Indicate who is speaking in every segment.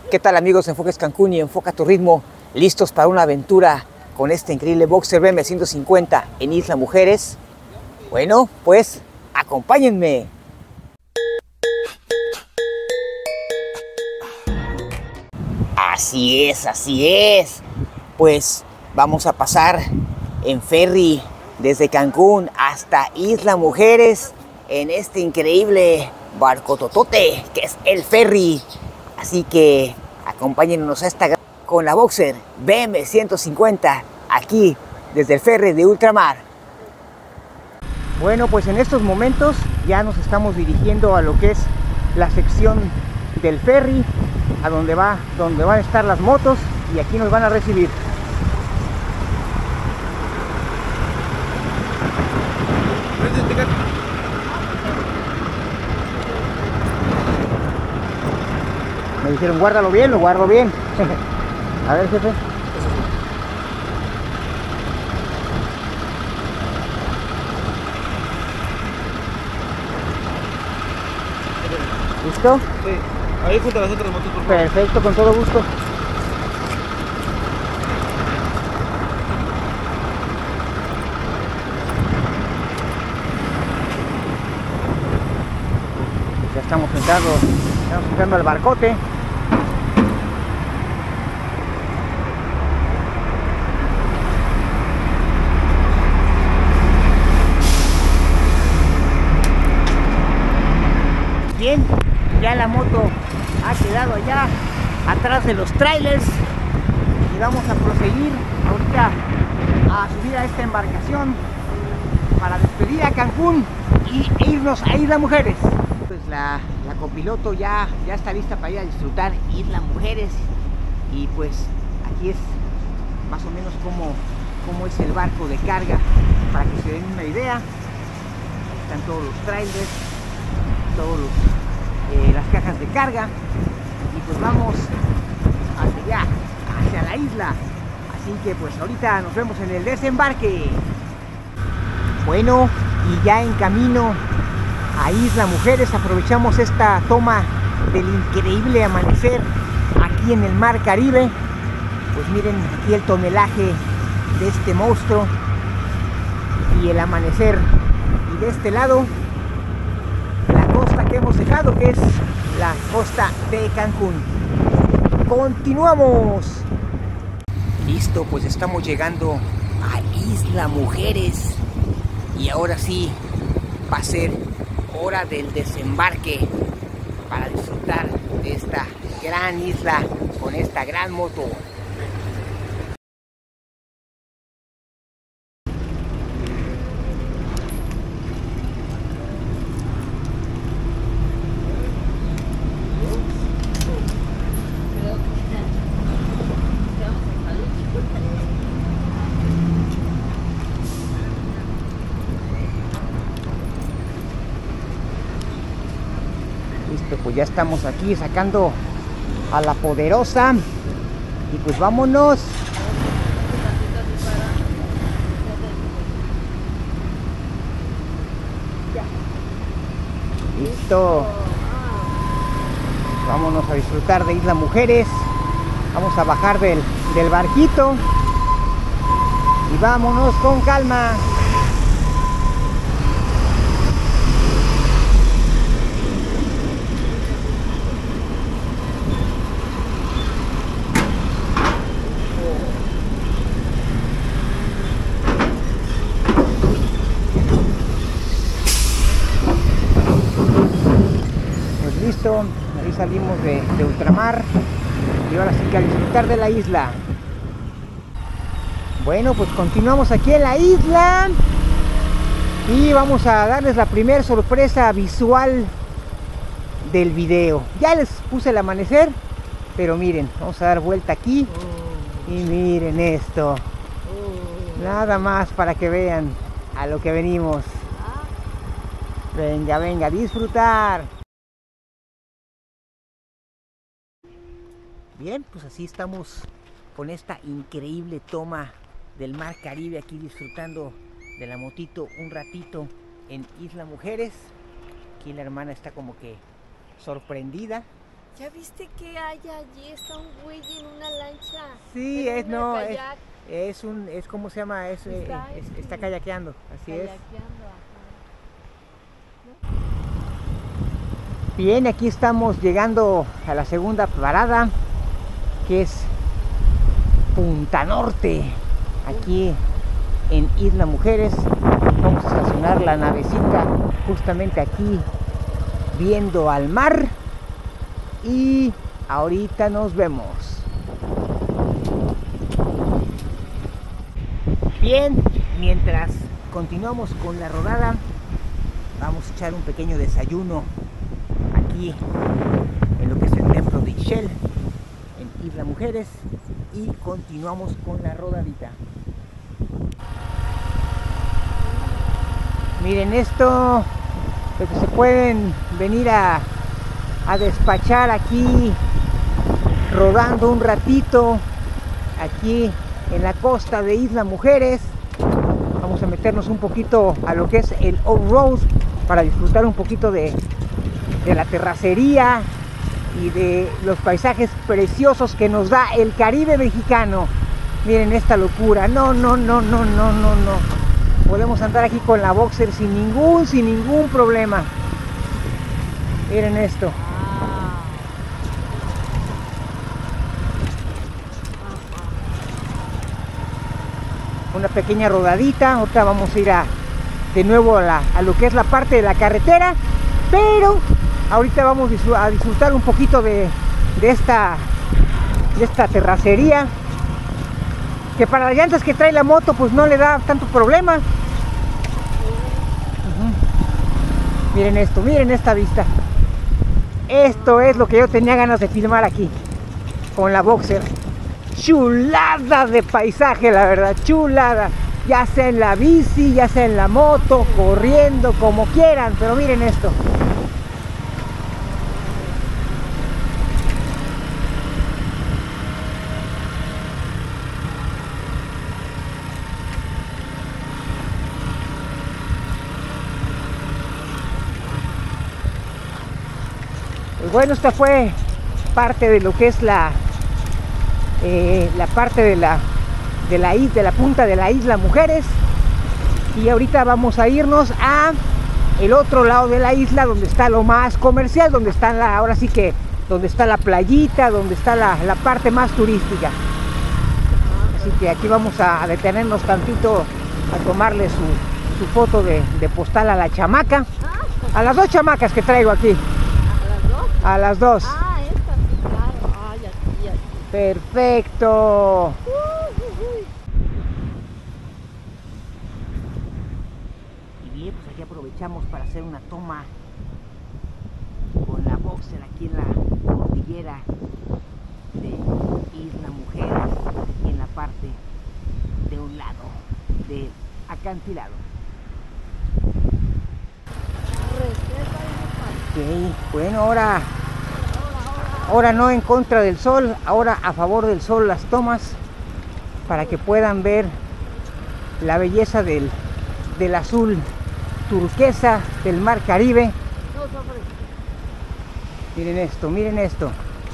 Speaker 1: ¿Qué tal amigos de Enfoques Cancún y Enfoca tu Ritmo? ¿Listos para una aventura con este increíble Boxer BM150 en Isla Mujeres? Bueno, pues acompáñenme. Así es. Pues vamos a pasar en ferry desde Cancún hasta Isla Mujeres en este increíble barco totote que es el ferry. Así que acompáñennos a esta con la Boxer BM150 aquí desde el ferry de ultramar. Bueno, pues en estos momentos ya nos estamos dirigiendo a lo que es la sección del ferry, a donde van a estar las motos, y aquí nos van a recibir. Me dijeron guárdalo bien, lo guardo bien. A ver, jefe. ¿Listo?
Speaker 2: Sí. Ahí junto a las otras motos, por favor.
Speaker 1: Perfecto, con todo gusto. Ya estamos entrando al barcote. Bien, ya la moto ha quedado allá atrás de los trailers y vamos a proseguir ahorita a subir a esta embarcación para despedir a Cancún e irnos a Isla Mujeres. Pues la copiloto ya está lista para ir a disfrutar Isla Mujeres, y pues aquí es más o menos cómo es el barco de carga para que se den una idea. Están todos los trailers, las cajas de carga, y pues vamos hacia allá, hacia la isla. Así que pues ahorita nos vemos en el desembarque. Bueno, y ya en camino a Isla Mujeres aprovechamos esta toma del increíble amanecer aquí en el mar Caribe. Pues miren aquí el tonelaje de este monstruo y el amanecer, y de este lado que hemos dejado, que es la costa de Cancún. Continuamos. Listo, pues estamos llegando a Isla Mujeres, y ahora sí va a ser hora del desembarque para disfrutar de esta gran isla con esta gran moto. Listo, pues ya estamos aquí sacando a la poderosa, y pues vámonos. Listo, vámonos a disfrutar de Isla Mujeres. Vamos a bajar del barquito y vámonos con calma. Listo, ahí salimos de ultramar, y ahora sí que a disfrutar de la isla. Bueno, pues continuamos aquí en la isla y vamos a darles la primera sorpresa visual del video. Ya les puse el amanecer, pero miren, vamos a dar vuelta aquí y miren esto. Nada más para que vean a lo que venimos. Venga, a disfrutar. Bien, pues así estamos con esta increíble toma del mar Caribe, aquí disfrutando de la motito un ratito en Isla Mujeres. Aquí la hermana está como que sorprendida
Speaker 3: ¿Ya viste que hay allí? Está un güey en una lancha.
Speaker 1: Sí,
Speaker 3: en una
Speaker 1: no,
Speaker 3: kayak,
Speaker 1: es ¿cómo se llama? Está kayakeando, así es.
Speaker 3: kayakeando, ajá.
Speaker 1: Bien, aquí estamos llegando a la segunda parada, que es Punta Norte, aquí en Isla Mujeres. Vamos a estacionar la navecita justamente aquí, viendo al mar, y ahorita nos vemos. Bien, mientras continuamos con la rodada, vamos a echar un pequeño desayuno aquí en lo que es el templo de Ixchel, en Isla Mujeres, y continuamos con la rodadita. Miren esto, lo que se pueden venir a despachar aquí, rodando un ratito aquí en la costa de Isla Mujeres. Vamos a meternos un poquito a lo que es el off-road para disfrutar un poquito de la terracería y de los paisajes preciosos que nos da el Caribe mexicano. Miren esta locura. No. Podemos andar aquí con la Boxer sin ningún problema. Miren esto. Una pequeña rodadita. Ahorita vamos a ir de nuevo a lo que es la parte de la carretera, pero ahorita vamos a disfrutar un poquito de esta terracería, que para las llantas que trae la moto pues no le da tanto problema. Miren esto, miren esta vista. Esto es lo que yo tenía ganas de filmar aquí con la Boxer. Chulada de paisaje, la verdad, chulada. Ya sea en la bici, ya sea en la moto, corriendo, como quieran, pero miren esto. Pues bueno, esta fue parte de lo que es la parte de la punta de la Isla Mujeres, y ahorita vamos a irnos a el otro lado de la isla, donde está lo más comercial, donde está ahora sí que donde está la playita, donde está la parte más turística. Así que aquí vamos a detenernos tantito a tomarle su foto de postal a la chamaca, a las dos chamacas que traigo aquí.
Speaker 3: ¿A las dos?
Speaker 1: A las dos.
Speaker 3: Ah, esta, sí, claro. Ay, aquí.
Speaker 1: Perfecto. Y bien, pues aquí aprovechamos para hacer una toma con la Boxer aquí en la cordillera de Isla Mujeres, aquí en la parte de un lado del acantilado. Ok, bueno, ahora no en contra del sol, ahora a favor del sol las tomas, para que puedan ver la belleza del azul turquesa del mar Caribe. Miren esto, miren esto.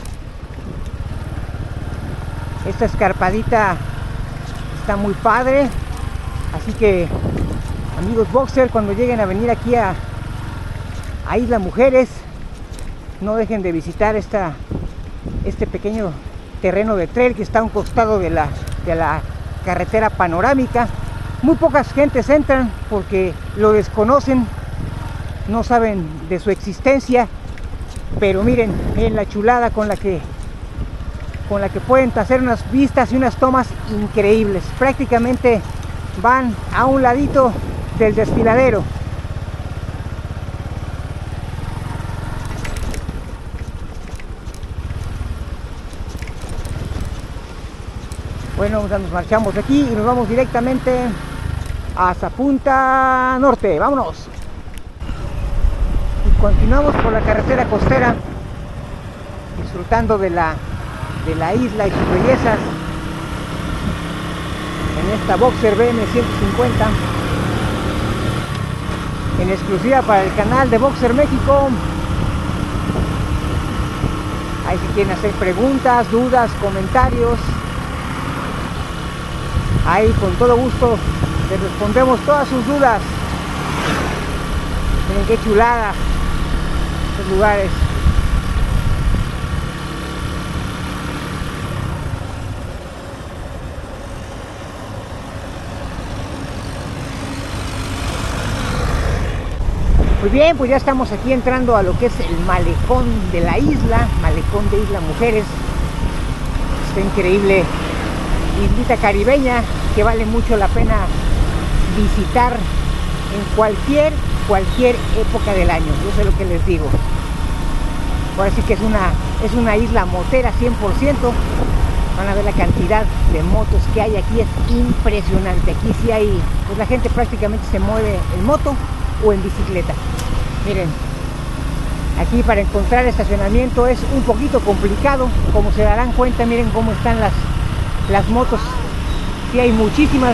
Speaker 1: Esta escarpadita está muy padre, así que amigos Boxer, cuando lleguen a venir aquí a Isla Mujeres, no dejen de visitar este pequeño terreno de trail que está a un costado de la carretera panorámica. Muy pocas gentes entran porque lo desconocen, no saben de su existencia, pero miren la chulada con la que pueden hacer unas vistas y unas tomas increíbles. Prácticamente van a un ladito del desfiladero. Bueno, nos marchamos de aquí y nos vamos directamente hasta Punta Norte. ¡Vámonos! Y continuamos por la carretera costera, disfrutando de la isla y sus bellezas en esta Boxer BM 150, en exclusiva para el canal de Boxer México. Ahí si quieren hacer preguntas, dudas, comentarios, ahí con todo gusto les respondemos todas sus dudas. Miren qué chulada estos lugares. Muy bien, pues ya estamos aquí entrando a lo que es el malecón de la isla, malecón de Isla Mujeres. Esta increíble islita caribeña que vale mucho la pena visitar en cualquier época del año. Yo sé lo que les digo. Ahora sí que es una isla motera 100%. Van a ver la cantidad de motos que hay aquí, es impresionante. Aquí sí hay, pues la gente prácticamente se mueve en moto o en bicicleta. Miren, aquí para encontrar estacionamiento es un poquito complicado, como se darán cuenta. Miren cómo están las motos. Sí hay muchísimas.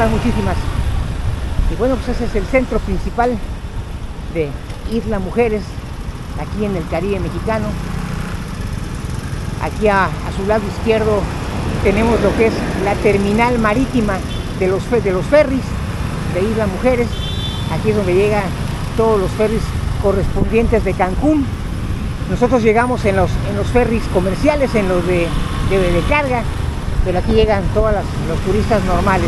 Speaker 1: Y bueno, pues ese es el centro principal de Isla Mujeres, aquí en el Caribe mexicano. Aquí a su lado izquierdo tenemos lo que es la terminal marítima de los ferries de Isla Mujeres. Aquí es donde llegan todos los ferries correspondientes de Cancún. Nosotros llegamos en los ferries comerciales, en los de carga, pero aquí llegan todos los turistas normales.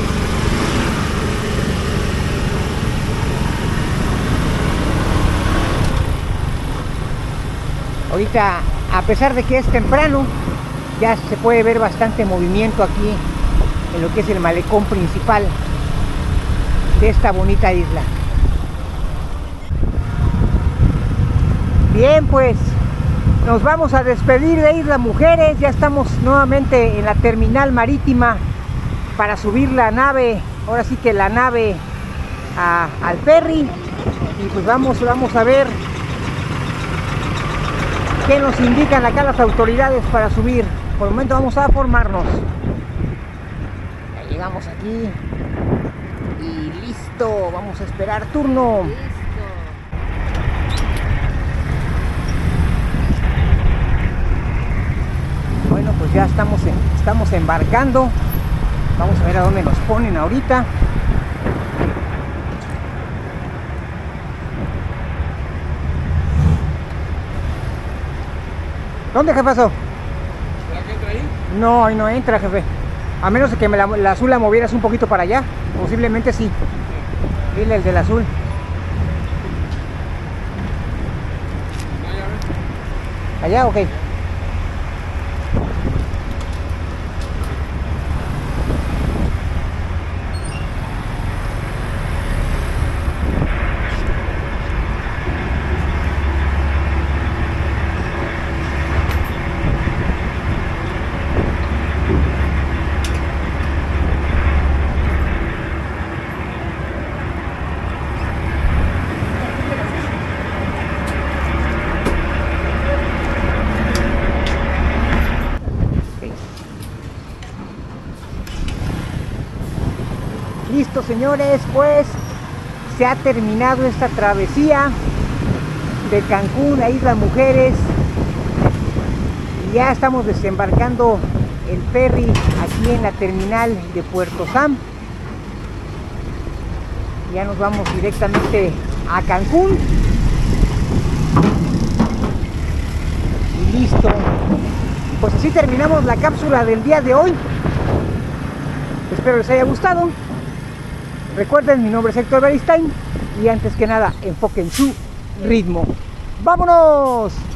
Speaker 1: Ahorita, a pesar de que es temprano, ya se puede ver bastante movimiento aquí en lo que es el malecón principal de esta bonita isla. Bien, pues nos vamos a despedir de Isla Mujeres. Ya estamos nuevamente en la terminal marítima para subir la nave, ahora sí que la nave al ferry. Y pues vamos a ver qué nos indican acá las autoridades para subir. Por el momento vamos a formarnos. Ya llegamos aquí y listo, vamos a esperar turno. Bueno, pues ya estamos embarcando. Vamos a ver a dónde nos ponen ahorita. ¿Dónde, jefazo?
Speaker 2: ¿Será que entra ahí?
Speaker 1: No, ahí no entra, jefe. A menos de que la azul la movieras un poquito para allá. Posiblemente sí. Dile el del azul. Allá, ok. Listo, señores, pues se ha terminado esta travesía de Cancún a Isla Mujeres y ya estamos desembarcando el ferry aquí en la terminal de Puerto Sam. Ya nos vamos directamente a Cancún y listo. Pues así terminamos la cápsula del día de hoy. Espero les haya gustado. Recuerden, mi nombre es Héctor Beristain y antes que nada, enfoquen su ritmo. ¡Vámonos!